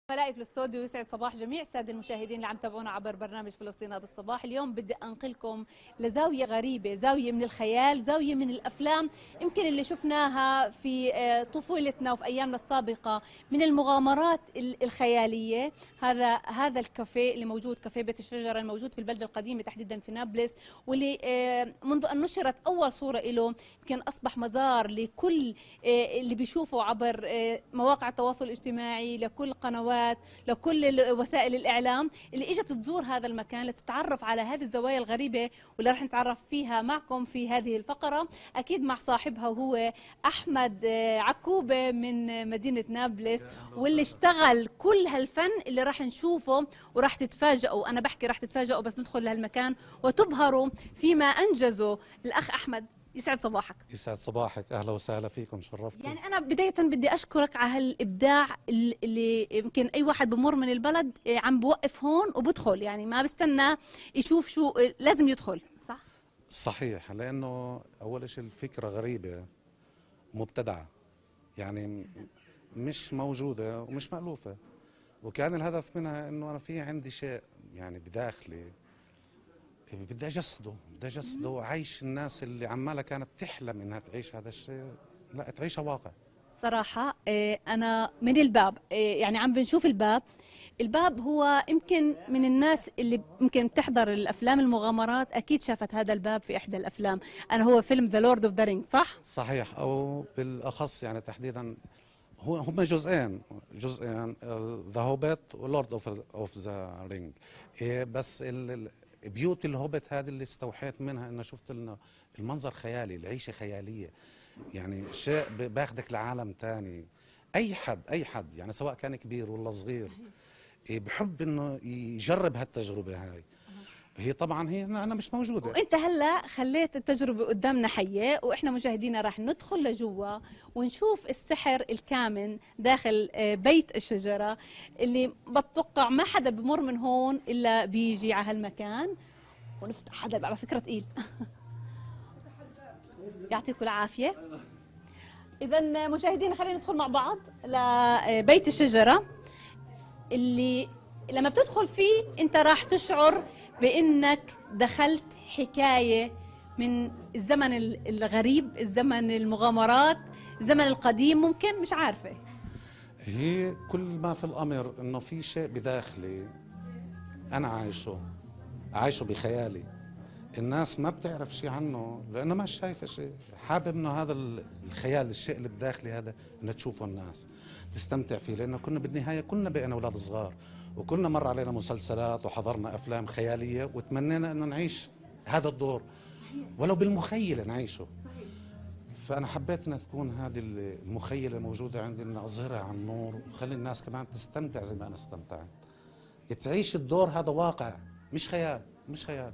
ملائي في الاستوديو. يسعد صباح جميع الساده المشاهدين اللي عم تابعونا عبر برنامج فلسطين هذا الصباح. اليوم بدي انقلكم لزاويه غريبه، زاويه من الخيال، زاويه من الافلام يمكن اللي شفناها في طفولتنا وفي ايامنا السابقه من المغامرات الخياليه. هذا الكافيه اللي موجود، كافيه بيت الشجره، الموجود في البلده القديمه تحديدا في نابلس، واللي منذ ان نشرت اول صوره له يمكن اصبح مزار لكل اللي بيشوفوا عبر مواقع التواصل الاجتماعي، لكل قنوات، لكل وسائل الإعلام اللي اجت تزور هذا المكان لتتعرف على هذه الزوايا الغريبة واللي راح نتعرف فيها معكم في هذه الفقرة، أكيد مع صاحبها وهو أحمد عكوبة من مدينة نابلس، واللي اشتغل كل هالفن اللي راح نشوفه وراح تتفاجئوا. أنا بحكي راح تتفاجئوا بس ندخل لهالمكان وتبهروا فيما أنجزه الأخ أحمد. يسعد صباحك. يسعد صباحك، اهلا وسهلا فيكم، شرفتوا. يعني انا بدايه بدي اشكرك على هالابداع اللي يمكن اي واحد بمر من البلد عم بوقف هون وبدخل، يعني ما بستنى يشوف شو لازم يدخل، صح؟ صحيح، لانه اول شيء الفكره غريبه مبتدعه، يعني مش موجوده ومش مألوفه، وكان الهدف منها انه انا في عندي شيء يعني بداخلي بدي اجسده وعيش الناس اللي عمالها كانت تحلم انها تعيش هذا الشيء، لا تعيشها واقع. صراحة أنا من الباب، يعني عم بنشوف الباب هو يمكن من الناس اللي يمكن بتحضر الأفلام المغامرات أكيد شافت هذا الباب في إحدى الأفلام. أنا هو فيلم ذا لورد أوف ذا رينج، صح؟ صحيح، او بالاخص يعني تحديدا هم جزئين ذا هوبيت ولورد اوف ذا رينج. بس بيوت الهوبيت هذه اللي استوحيت منها انه شفت انه المنظر خيالي، العيشه خياليه، يعني شيء باخذك لعالم ثاني. اي حد يعني سواء كان كبير ولا صغير بحب انه يجرب هالتجربه هاي. هي طبعا هي انا مش موجوده. وانت هلا خليت التجربه قدامنا حيه، واحنا مشاهدينا راح ندخل لجوا ونشوف السحر الكامن داخل بيت الشجره، اللي بتوقع ما حدا بمر من هون الا بيجي على هالمكان. ونفتح هذا الباب، على فكره ثقيل. يعطيكم العافيه. اذا مشاهدينا خلينا ندخل مع بعض لبيت الشجره، اللي لما بتدخل فيه انت راح تشعر بانك دخلت حكايه من الزمن الغريب، الزمن المغامرات، الزمن القديم، ممكن مش عارفه. هي كل ما في الامر انه في شيء بداخلي انا عايشه بخيالي، الناس ما بتعرف شيء عنه لانه ما شايفه شيء. حابب انه هذا الخيال، الشيء اللي بداخلي هذا، انه تشوفه الناس تستمتع فيه، لانه كنا بالنهايه كلنا بقينا اولاد صغار وكلنا مر علينا مسلسلات وحضرنا افلام خياليه وتمنينا انه نعيش هذا الدور ولو بالمخيله نعيشه. فانا حبيت انها تكون هذه المخيله موجوده عندي، ان اظهرها على النور وخلي الناس كمان تستمتع زي ما انا استمتعت، تعيش الدور هذا واقع مش خيال.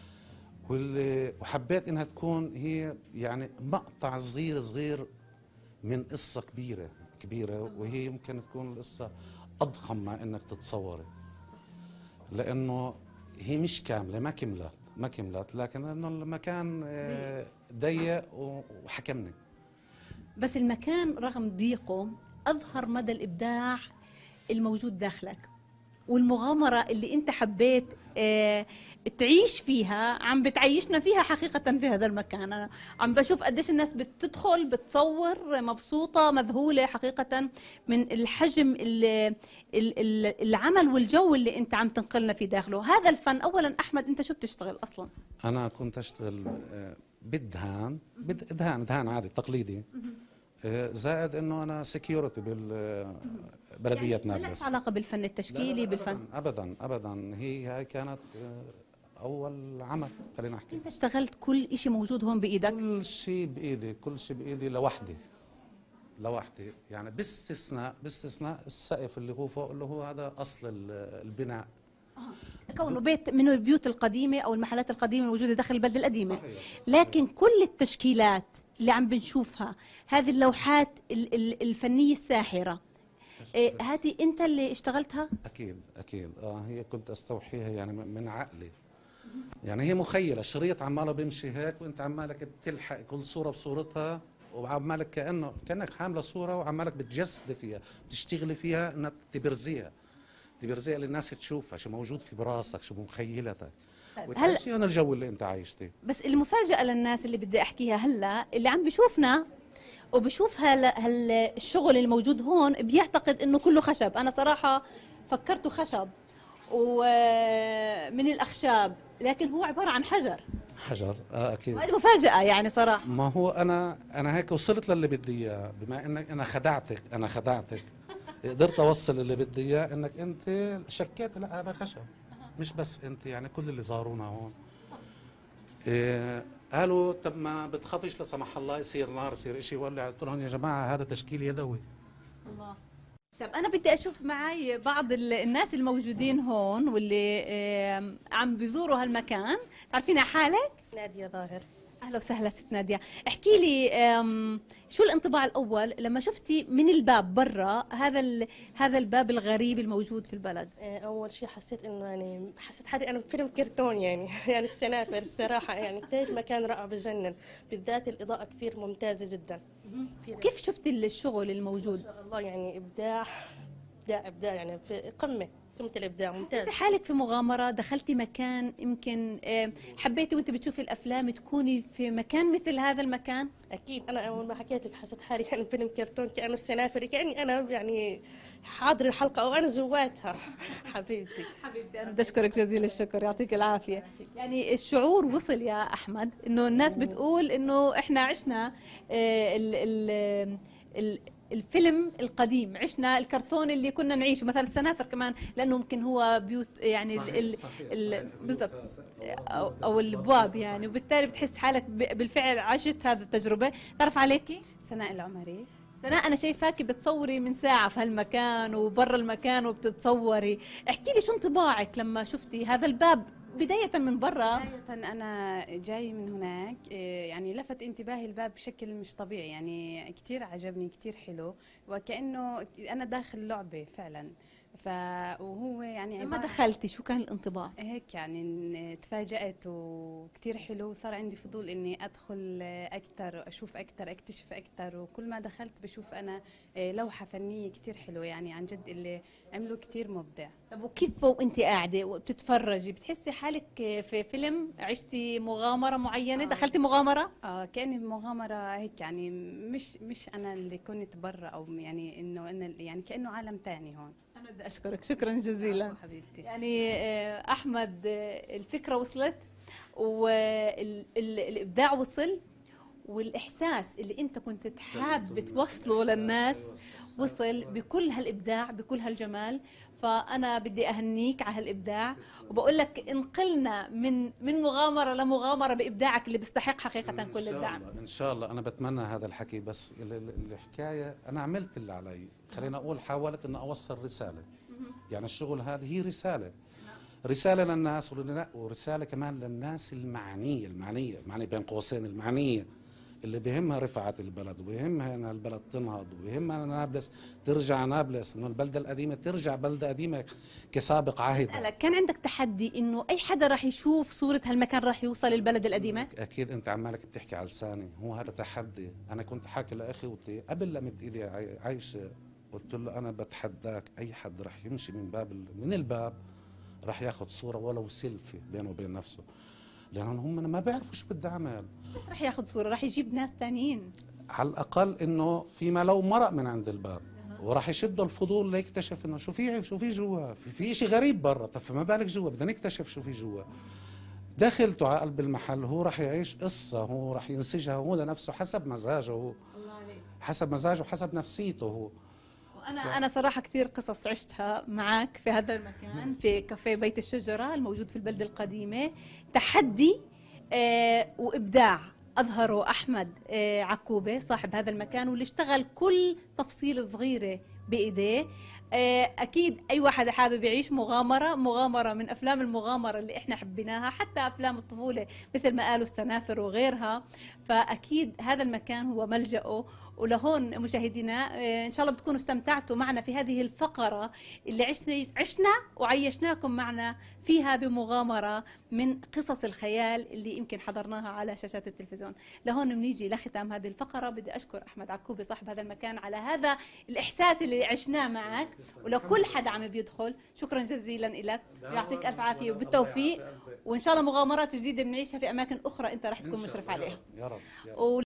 وحبيت انها تكون هي يعني مقطع صغير من قصه كبيره، وهي يمكن تكون القصه اضخم ما انك تتصوري، لانه هي مش كامله، ما كملت، لكن انه المكان ضيق وحكمني. بس المكان رغم ضيقه اظهر مدى الابداع الموجود داخلك، والمغامرة اللي انت حبيت تعيش فيها عم بتعيشنا فيها حقيقة في هذا المكان. أنا عم بشوف قديش الناس بتدخل بتصور مبسوطة مذهولة حقيقة من الحجم العمل والجو اللي انت عم تنقلنا في داخله. هذا الفن أولا أحمد، انت شو بتشتغل أصلا؟ أنا كنت أشتغل دهان عادي تقليدي، زائد انه انا سكيورتي بالبلديه يعني نابلس. ما لها علاقه بالفن التشكيلي؟ لا بالفن ابدا هاي كانت اول عمل، خلينا نحكي. انت اشتغلت كل شيء موجود هون بايدك؟ كل شيء بايدي لوحدي، يعني باستثناء السقف اللي هو فوق، اللي هو هذا اصل البناء. كونه بيت من البيوت القديمه او المحلات القديمه الموجوده داخل البلده القديمه. صحيح. لكن كل التشكيلات اللي عم بنشوفها، هذه اللوحات الفنيه الساحره، هذه انت اللي اشتغلتها؟ اكيد هي كنت استوحيها يعني من عقلي، يعني هي مخيله، شريط عماله بيمشي هيك وانت عمالك بتلحق كل صوره بصورتها، وعمالك كانك حامله صوره وعمالك بتجسدي فيها، بتشتغلي فيها انك تبرزيها. بدي برزق للناس تشوفها شو موجود في براسك، شو بمخيلتك، طيب وتعيشي هون الجو اللي انت عايشتي. بس المفاجأة للناس اللي بدي أحكيها هلا، اللي عم بشوفنا وبشوف الشغل الموجود هون بيعتقد إنه كله خشب. أنا صراحة فكرته خشب ومن الأخشاب، لكن هو عبارة عن حجر. حجر اكيد. وهذه مفاجأة يعني صراحة. ما هو انا هيك وصلت للي بدي اياه، بما انك انا خدعتك قدرت اوصل اللي بدي اياه، انك انت شكيت لا هذا خشب. مش بس انت، يعني كل اللي زارونا هون إيه قالوا طب ما بتخافش لا سمح الله يصير نار يصير شيء ولع؟ قلت لهم يا جماعه هذا تشكيل يدوي. الله. طب أنا بدي أشوف معي بعض الناس الموجودين هون واللي عم بيزوروا هالمكان. تعرفين حالك؟ نادية ظاهر. أهلا وسهلا ست نادية. احكي لي شو الانطباع الأول لما شفتي من الباب برا هذا الباب الغريب الموجود في البلد؟ أول شيء حسيت إنه يعني حسيت حالي أنا بفيلم كرتون يعني يعني السنافر الصراحة يعني كثير مكان رائع بجنن، بالذات الإضاءة كثير ممتازة جدا. كيف شفتي الشغل الموجود؟ ما شاء الله يعني إبداع إبداع إبداع، يعني في قمة الإبداع ممتاز. حسيتي حالك في مغامرة؟ دخلتي مكان يمكن حبيتي وانت بتشوفي الأفلام تكوني في مكان مثل هذا المكان؟ أكيد أنا أول ما حكيت لك حسيت حالي يعني فيلم كرتون، كأنه السنافر، كأني أنا يعني حاضر الحلقة أو أنا جواتها. حبيبتي أنا بدي أشكرك جزيل الشكر، يعطيك العافية. يعني الشعور وصل يا أحمد، إنه الناس بتقول إنه إحنا عشنا ال ال ال الفيلم القديم، عشنا الكرتون اللي كنا نعيشه، مثلا السنافر كمان لانه ممكن هو بيوت يعني بالضبط او الابواب يعني، وبالتالي بتحس حالك بالفعل عشت هذه التجربه. تعرف عليكي؟ سناء العمري. سناء، انا شايفاكي بتصوري من ساعه في هالمكان وبرا المكان وبتتصوري. احكي لي شو انطباعك لما شفتي هذا الباب بداية من برا؟ بداية أنا جاي من هناك، يعني لفت انتباهي الباب بشكل مش طبيعي، يعني كتير عجبني، كتير حلو، وكأنه أنا داخل لعبة فعلا. وهو يعني لما دخلتي شو كان الانطباع؟ هيك يعني تفاجأت وكتير حلو، صار عندي فضول إني أدخل أكتر، أشوف أكتر، أكتشف أكتر، وكل ما دخلت بشوف أنا لوحة فنية كتير حلوة، يعني عن جد اللي عملوا كتير مبدع. طب وكيف وانت قاعدة وبتتفرجي بتحسي حالك في فيلم؟ عشتي مغامرة معينة؟ دخلتي مغامرة؟ كأني بمغامرة هيك، يعني مش أنا اللي كنت برا، أو يعني إنه أنا يعني كأنه عالم تاني هون. أنا بدي أشكرك شكرا جزيلا حبيبتي. يعني أحمد الفكرة وصلت والإبداع وصل، والإحساس اللي أنت كنت حاب توصله للناس وصل بكل هالإبداع بكل هالجمال. فأنا بدي أهنيك على هالإبداع، وبقول لك انقلنا من مغامرة لمغامرة بإبداعك اللي بيستحق حقيقة كل الدعم. إن شاء الله أنا بتمنى هذا الحكي، بس الحكاية أنا عملت اللي علي. خلينا أقول حاولت أن أوصل رسالة، يعني الشغل هذا هي رسالة للناس، ورسالة كمان للناس المعنية بين قوسين المعنية، اللي بيهمها رفعة البلد، وبيهمها ان البلد تنهض، وبيهمها ان نابلس ترجع نابلس، انه البلدة القديمة ترجع بلدة قديمة كسابق عهدها. كان عندك تحدي انه اي حدا راح يشوف صورة هالمكان راح يوصل البلد القديمة؟ اكيد انت عمالك بتحكي على لساني، هو هذا تحدي. انا كنت حاكي لاخوتي قبل لا مد ايدي عايشة، قلت له انا بتحداك، اي حد راح يمشي من الباب راح ياخذ صورة ولو سيلفي بينه وبين نفسه، لأنهم هم ما بيعرفوا شو بدي أعمل. بس رح ياخذ صورة، رح يجيب ناس تانيين على الأقل إنه فيما لو مرق من عند الباب وراح يشدوا الفضول ليكتشف إنه شو في جوا، في شيء غريب برا. طب فما بالك جوا، بدنا نكتشف شو في جوا. دخلته على قلب المحل، هو راح يعيش قصة، هو راح ينسجها هو لنفسه حسب مزاجه هو، حسب مزاجه وحسب نفسيته هو. أنا صراحة كثير قصص عشتها معك في هذا المكان، في كافيه بيت الشجرة الموجود في البلدة القديمة. تحدي وإبداع أظهره أحمد عكوبة صاحب هذا المكان، واللي اشتغل كل تفصيلة صغيرة بإيديه. أكيد أي واحد حابب يعيش مغامرة من أفلام المغامرة اللي إحنا حبيناها، حتى أفلام الطفولة مثل ما قالوا السنافر وغيرها، فأكيد هذا المكان هو ملجأه ولهون مشاهدينا إن شاء الله بتكونوا استمتعتوا معنا في هذه الفقرة اللي عشنا وعيشناكم معنا فيها بمغامرة من قصص الخيال اللي يمكن حضرناها على شاشات التلفزيون. لهون بنيجي لختام هذه الفقرة. بدي أشكر أحمد عكوبي صاحب هذا المكان على هذا الإحساس اللي عشناه معك، ولكل حدا عم بيدخل شكرا جزيلا لك، يعطيك ألف عافية وبالتوفيق، وإن شاء الله مغامرات جديدة بنعيشها في أماكن أخرى أنت رح تكون مشرف عليها. يا رب.